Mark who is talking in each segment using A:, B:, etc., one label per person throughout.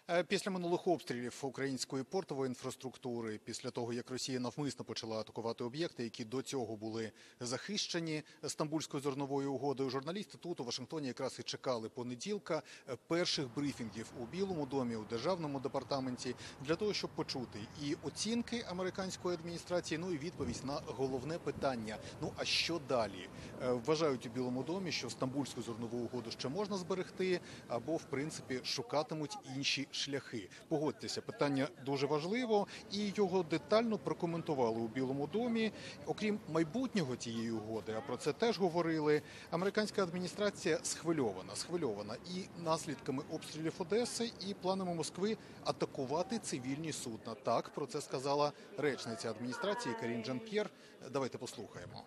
A: Після минулих обстрілів української портової інфраструктури, після того, як Росія навмисно почала атакувати об'єкти, які до цього були захищені Стамбульською зерновою угодою, журналісти тут, у Вашингтоні, якраз і чекали понеділка перших брифінгів у Білому домі, у Державному департаменті, для того, щоб почути і оцінки американської адміністрації, ну і відповідь на головне питання. Ну, а що далі? Вважають у Білому домі, що Стамбульську зернову угоду ще можна зберегти, або, в принципі, шукатимуть інші шляхи. Погодьтеся, питання дуже важливо, і його детально прокоментували у Білому домі. Окрім майбутнього тієї угоди, а про це теж говорили, американська адміністрація схвильована і наслідками обстрілів Одеси, і планами Москви атакувати цивільні судна. Так, про це сказала речниця адміністрації Карін Жан-П'єр. Давайте послухаємо.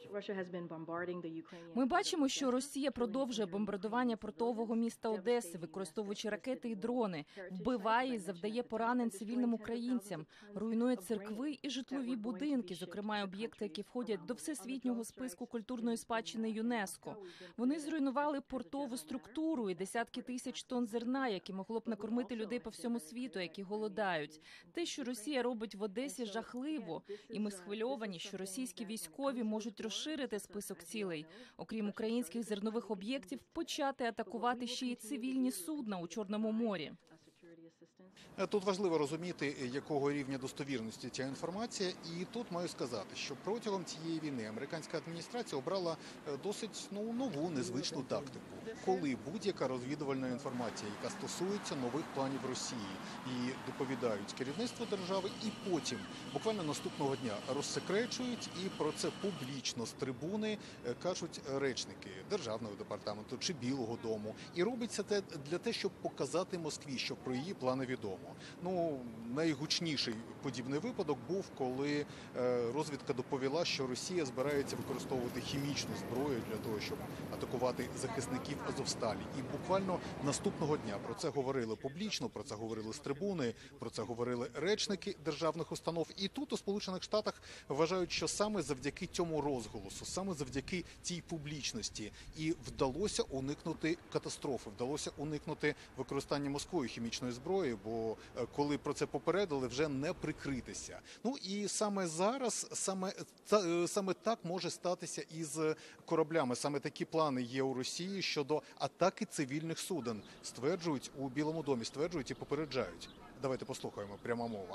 B: Ми бачимо, що Росія продовжує бомбардування портового міста Одеси, використовуючи ракети і дрони, вбиває і завдає поранень цивільним українцям, руйнує церкви і житлові будинки, зокрема об'єкти, які входять до всесвітнього списку культурної спадщини ЮНЕСКО. Вони зруйнували портову структуру і десятки тисяч тонн зерна, які могло б накормити людей по всьому світу, які голодають. Те, що Росія робить в Одесі, жахливо, і ми схвильовані, що російські військові можуть розширити список цілей. Окрім українських зернових об'єктів, почати атакувати ще й цивільні судна у Чорному морі.
A: Тут важливо розуміти, якого рівня достовірності ця інформація. І тут маю сказати, що протягом цієї війни американська адміністрація обрала досить нову, незвичну тактику. Коли будь-яка розвідувальна інформація, яка стосується нових планів Росії, і доповідають керівництву держави, і потім, буквально наступного дня, розсекречують, і про це публічно з трибуни кажуть речники Державного департаменту чи Білого дому. І робиться це для того, щоб показати Москві, що про її плани відомо. Ну, найгучніший подібний випадок був, коли розвідка доповіла, що Росія збирається використовувати хімічну зброю для того, щоб атакувати захисників Азовсталі. І буквально наступного дня про це говорили публічно, про це говорили з трибуни, про це говорили речники державних установ. І тут у Сполучених Штатах вважають, що саме завдяки цьому розголосу, саме завдяки цій публічності і вдалося уникнути катастрофи, вдалося уникнути використання Москвою хімічної зброї, бо коли про це попередили, вже не прикритися. Ну і саме зараз, саме так може статися із кораблями. Саме такі плани є у Росії щодо атаки цивільних суден. Стверджують у Білому домі, стверджують і попереджають. Давайте послухаємо, пряма мова.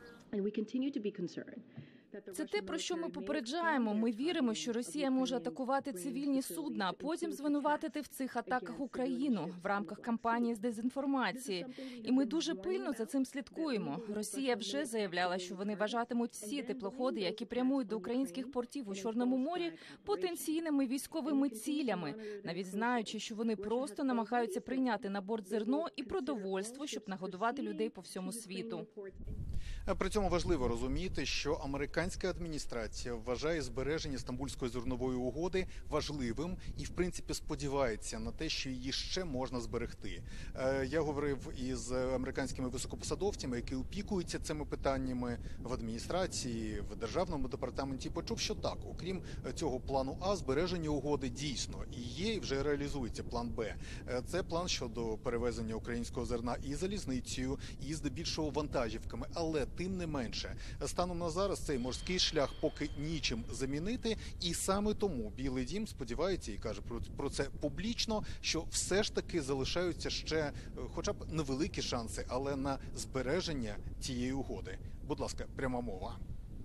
B: Це те, про що ми попереджаємо. Ми віримо, що Росія може атакувати цивільні судна, а потім звинуватити в цих атаках Україну в рамках кампанії з дезінформації. І ми дуже пильно за цим слідкуємо. Росія вже заявляла, що вони вважатимуть всі теплоходи, які прямують до українських портів у Чорному морі, потенційними військовими цілями, навіть знаючи, що вони просто намагаються прийняти на борт зерно і продовольство, щоб нагодувати людей по всьому світу.
A: При цьому важливо розуміти, що американська адміністрація вважає збереження Стамбульської зернової угоди важливим і, в принципі, сподівається на те, що її ще можна зберегти. Я говорив із американськими високопосадовцями, які опікуються цими питаннями в адміністрації, в Державному департаменті, і почув, що так, окрім цього плану А, збереження угоди дійсно і є, і вже реалізується план Б. Це план щодо перевезення українського зерна і залізницею, і здебільшого вантажівками, але тим не менше, станом на зараз цей морський шлях поки нічим замінити, і саме тому Білий дім сподівається і каже про це публічно, що все ж таки залишаються ще хоча б невеликі шанси, але на збереження цієї угоди. Будь ласка, пряма мова.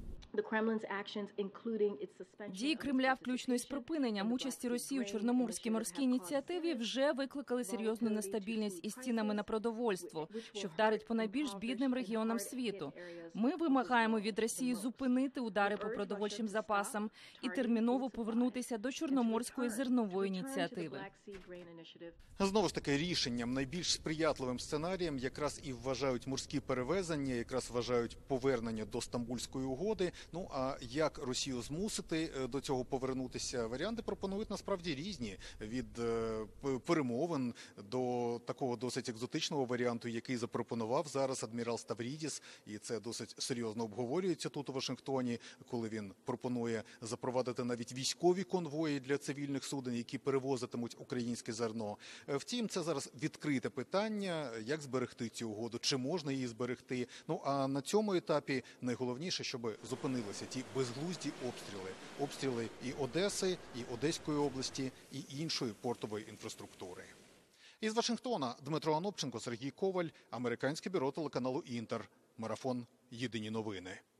B: Дії Кремля, включно із припиненням участі Росії у Чорноморській морській ініціативі, вже викликали серйозну нестабільність із цінами на продовольство, що вдарить по найбільш бідним регіонам світу. Ми вимагаємо від Росії зупинити удари по продовольчим запасам і терміново повернутися до Чорноморської зернової ініціативи.
A: Знову ж таки, рішенням, найбільш сприятливим сценарієм якраз і вважають морські перевезення, якраз вважають повернення до Стамбульської угоди. Ну а як Росію змусити до цього повернутися? Варіанти пропонують насправді різні, від перемовин до такого досить екзотичного варіанту, який запропонував зараз адмірал Ставрідіс, і це досить серйозно обговорюється тут у Вашингтоні, коли він пропонує запровадити навіть військові конвої для цивільних суден, які перевозитимуть українське зерно. Втім, це зараз відкрите питання, як зберегти цю угоду, чи можна її зберегти. Ну а на цьому етапі найголовніше, щоб зупинилися ті безглузді обстріли і Одеси, і Одеської області, і іншої портової інфраструктури. Із Вашингтона Дмитро Анопченко, Сергій Коваль, американське бюро телеканалу «Інтер». Марафон. Єдині новини.